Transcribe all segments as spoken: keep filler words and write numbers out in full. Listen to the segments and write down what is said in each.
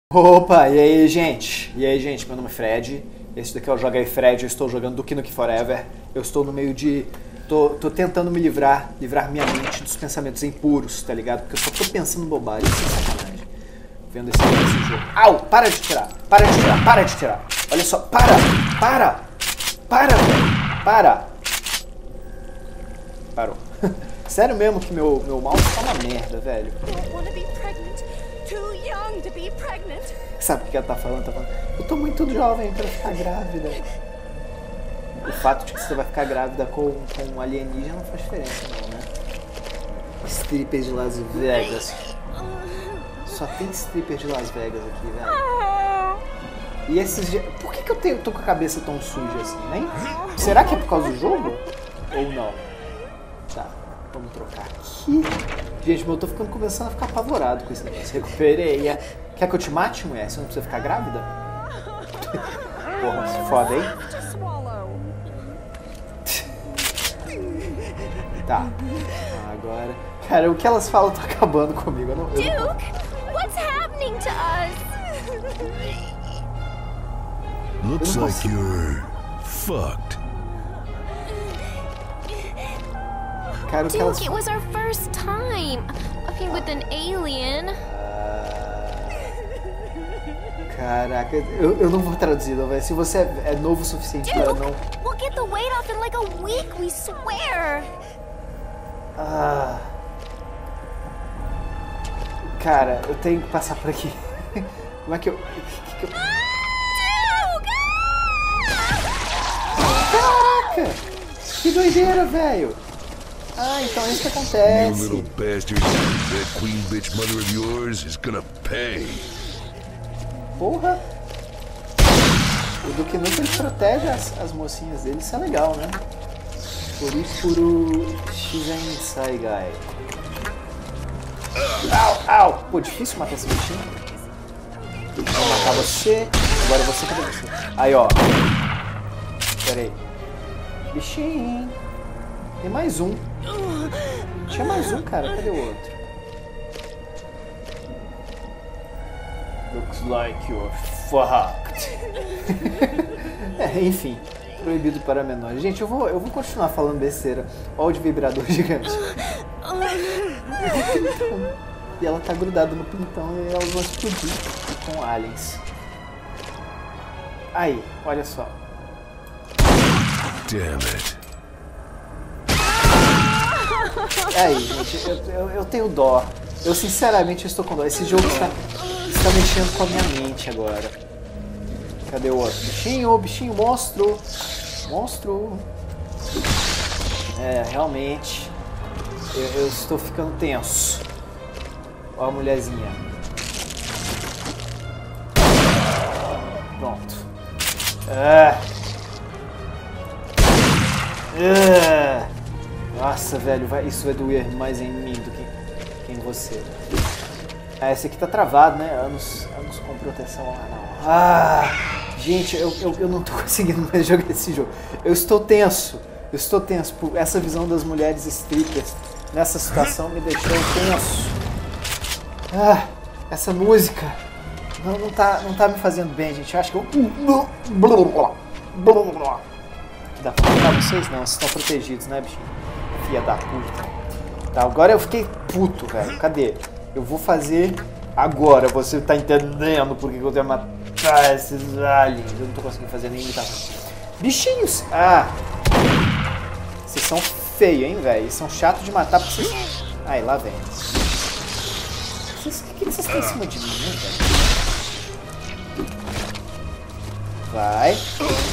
Opa, e aí gente? E aí gente, meu nome é Fred. Esse daqui é o Joga aí Fred, eu estou jogando Duke Nukem Forever. Eu estou no meio de... Tô, tô tentando me livrar, livrar minha mente dos pensamentos impuros, tá ligado? Porque eu só tô pensando bobagem, sem sacanagem. Vendo esse, esse jogo. Au! Para de tirar! Para de tirar! Para de tirar! Olha só! Para! Para! Para, velho! Para! Parou. Sério mesmo que meu, meu mouse tá uma merda, velho. Sabe o que ela tá falando? Tá falando, eu tô muito jovem pra ficar grávida. O fato de que você vai ficar grávida com, com um alienígena não faz diferença não, né? Stripper de Las Vegas. Só tem stripper de Las Vegas aqui, velho. E esses dias... Por que, que eu tenho, tô com a cabeça tão suja assim, né? Será que é por causa do jogo? Ou não? Tá, vamos trocar aqui. Gente, eu tô ficando começando a ficar apavorado com esse negócio. Recuperei. Quer que eu te mate, mulher? Você não precisa ficar grávida? Porra, se foda, hein? Tá. Agora... Cara, o que elas falam tá acabando comigo. Eu não, eu não... Duke, what's happening to us? Looks like you're fucked. Cara, o que elas... Duke, it was our first time. I mean, with an alien. Caraca, eu, eu não vou traduzir, não, velho. Se você é, é novo o suficiente Duke, para não... we'll get the weight off in like a week, we swear. Ah... Cara, eu tenho que passar por aqui. Como é que eu... Que que eu... Caraca! Que doideira, velho! Ah, então é isso que acontece. You little bastard, that queen bitch mother of yours is gonna pay. Porra! O Duke Nukem ele protege as, as mocinhas dele, isso é legal, né? Por isso, por o X M Sai, guy. Au, au! Pô, difícil matar esse bichinho. Vou matar você. Agora você, cadê você? Aí, ó. Pera aí. Bichinho. Tem mais um. Tinha mais um, cara. Cadê o outro? Looks like you're fucked. É, enfim. Proibido para menores. Gente, eu vou, eu vou continuar falando besteira. Olha o de vibrador gigante. E ela tá grudada no pintão e elas vão explodir com aliens. Aí, olha só. Damn it. Aí, gente, eu, eu, eu tenho dó. Eu sinceramente estou com dó. Esse jogo está, está mexendo com a minha mente agora. Cadê o outro? Bichinho, bichinho, monstro. Monstro. É, realmente. Eu, eu estou ficando tenso. Ó a mulherzinha. Pronto. Ah. Ah. Nossa, velho, vai, isso vai doer mais em mim do que, que em você. Ah, esse aqui tá travado, né? Anos, anos com proteção anal. Ah, gente, eu, eu, eu não tô conseguindo mais jogar esse jogo. Eu estou tenso. Eu estou tenso. Por essa visão das mulheres strippers nessa situação me deixou tenso. Ah, essa música não, não, tá, não tá me fazendo bem, gente. Eu acho que eu... Dá pra matar vocês? Não, vocês estão protegidos, né, bichinho? Filha da puta. Tá, agora eu fiquei puto, velho. Cadê? Eu vou fazer agora. Você tá entendendo por que eu tenho que matar esses aliens. Eu não tô conseguindo fazer nem imitação. Bichinhos! Ah! Vocês são feios, hein, velho? Eles são chatos de matar porque vocês... Aí, lá vem. Vocês, o que vocês têm em cima de mim, né, velho? Vai.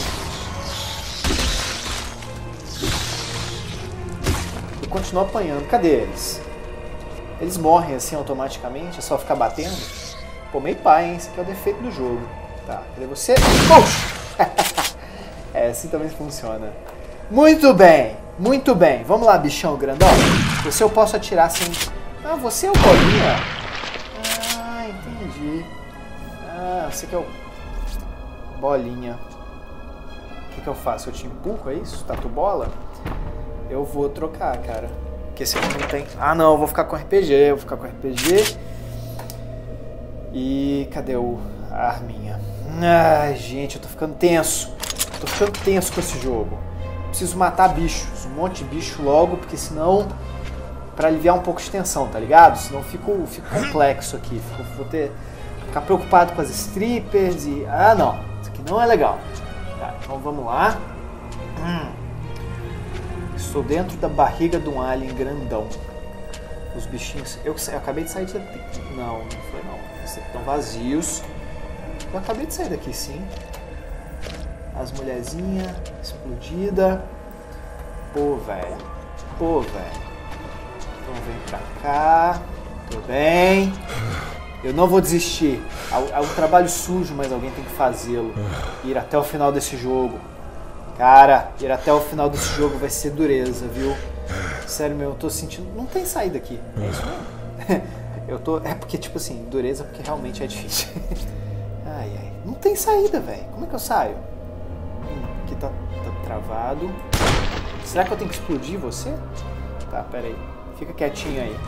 Eu continuo apanhando. Cadê eles? Eles morrem assim automaticamente? É só ficar batendo? Pô, meio pai, hein? Esse aqui é o defeito do jogo. Tá, cadê você? Puxa! É, assim também funciona. Muito bem, muito bem. Vamos lá, bichão grandão. Você eu posso atirar sem... Ah, você é o bolinha? Ah, entendi. Ah, você que é o... Bolinha. O que que eu faço? Eu te empurro, é isso? Tatu bola? Eu vou trocar, cara. Porque esse aqui não tem... Ah, não, eu vou ficar com R P G. Eu vou ficar com R P G. E cadê o, a arminha? Ai, gente, eu tô ficando tenso. Tô ficando tenso com esse jogo. Preciso matar bichos, um monte de bicho logo, porque senão... Pra aliviar um pouco de tensão, tá ligado? Senão fico, fico complexo aqui. Fico, vou ter... Ficar preocupado com as strippers e... Ah, não. Isso aqui não é legal. Tá, então vamos lá. Hum. Estou dentro da barriga de um alien grandão. Os bichinhos... Eu, eu acabei de sair daqui. Não, não foi não. Esses aqui estão vazios. Eu acabei de sair daqui, sim. As mulherzinhas explodida. Pô, velho. Pô, velho. Então vem pra cá. Tudo bem. Eu não vou desistir. É um trabalho sujo, mas alguém tem que fazê-lo. Ir até o final desse jogo. Cara, ir até o final desse jogo vai ser dureza, viu? Sério, meu, eu tô sentindo... Não tem saída aqui. É isso mesmo? Eu tô... É porque, tipo assim, dureza porque realmente é difícil. Ai, ai. Não tem saída, velho. Como é que eu saio? Hum, aqui tá, tá travado. Será que eu tenho que explodir você? Tá, pera aí. Fica quietinho aí.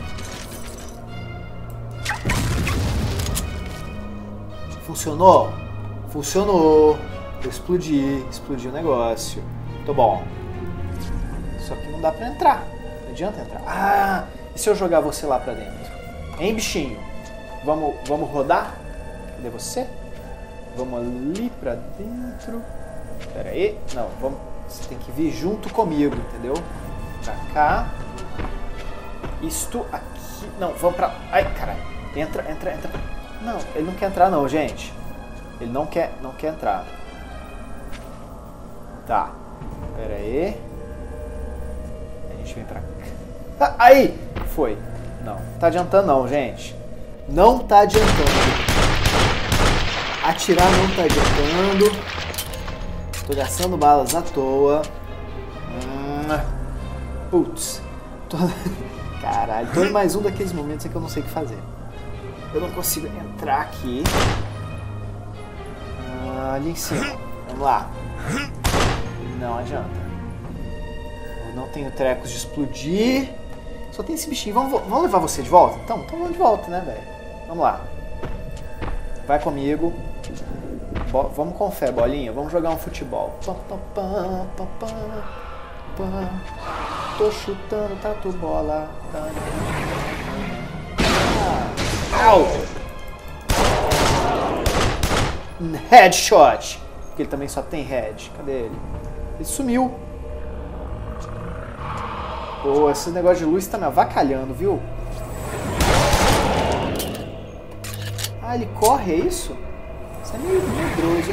Funcionou? Funcionou. Eu explodi. Explodi o negócio. Tô bom. Só que não dá pra entrar. Não adianta entrar. Ah! E se eu jogar você lá pra dentro? Hein, bichinho? Vamos, vamos rodar? Cadê você? Vamos ali pra dentro. Pera aí. Não, vamos. Você tem que vir junto comigo, entendeu? Pra cá. Isto aqui... Não, vamos pra... Ai, caralho. Entra, entra, entra. Não, ele não quer entrar não, gente. Ele não quer, não quer entrar. Tá. Pera aí. A gente vem pra cá. Ah, aí! Foi. Não, tá adiantando não, gente. Não tá adiantando. Atirar não tá adiantando. Tô gastando balas à toa. Hum. Putz. Tô... Caralho, tô em mais um daqueles momentos em que eu não sei o que fazer. Eu não consigo entrar aqui. Ah, ali em cima. Vamos lá. Não adianta. Eu não tenho trecos de explodir. Só tem esse bichinho. Vamos, vamos levar você de volta? Então, então vamos de volta, né, velho? Vamos lá. Vai comigo. Bo vamos com fé, bolinha. Vamos jogar um futebol. Pá, pá, pá, pá, pá, pá. Tô chutando tatu bola. Ah. Au! Headshot. Porque ele também só tem head. Cadê ele? Ele sumiu. Pô, esse negócio de luz tá me avacalhando, viu? Ah, ele corre, é isso? Isso é meio medroso, hein?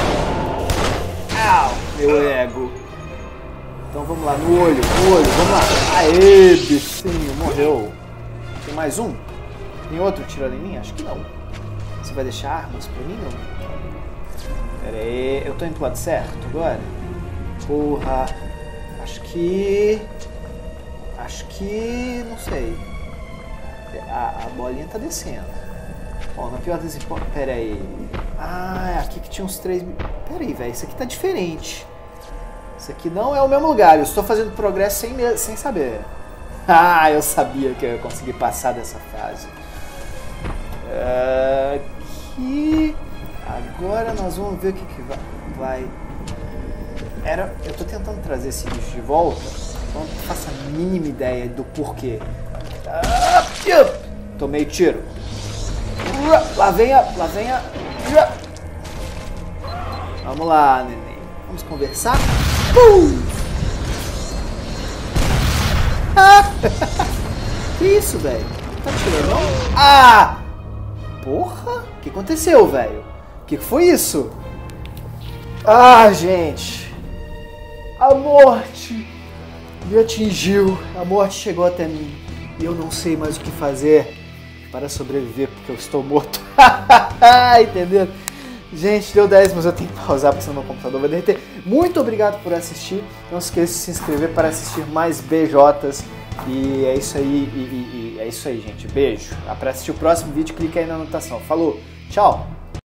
Au! Meu ego. Então vamos lá, no olho, no olho, vamos lá. Aê, bichinho, morreu. Tem mais um? Tem outro tirando em mim? Acho que não. Você vai deixar armas pra mim, não? Pera aí, eu tô indo pro lado certo agora? Porra. Acho que... Acho que... Não sei. A, a bolinha tá descendo. Bom, na pior das hipóteses... Pera aí. Ah, aqui que tinha uns três... Pera aí, velho. Isso aqui tá diferente. Isso aqui não é o mesmo lugar. Eu estou fazendo progresso sem, sem saber. Ah, eu sabia que eu ia conseguir passar dessa fase. Aqui... Agora nós vamos ver o que, que vai... vai... Era... Eu tô tentando trazer esse bicho de volta. Não faço a mínima ideia do porquê. Ah, tomei tiro. Lá vem a... Lá vem a... Vamos lá, neném. Vamos conversar? Uh! Ah! Que isso, velho? Tá tirando, não? Ah! Porra! O que aconteceu, velho? O que foi isso? Ah, gente! A morte me atingiu. A morte chegou até mim. E eu não sei mais o que fazer para sobreviver, porque eu estou morto. Entendeu? Gente, deu dez, mas eu tenho que pausar porque senão meu computador vai derreter. Muito obrigado por assistir. Não se esqueça de se inscrever para assistir mais B Js. E é isso aí, e, e, e é isso aí, gente. Beijo. Para assistir o próximo vídeo, clique aí na anotação. Falou, tchau!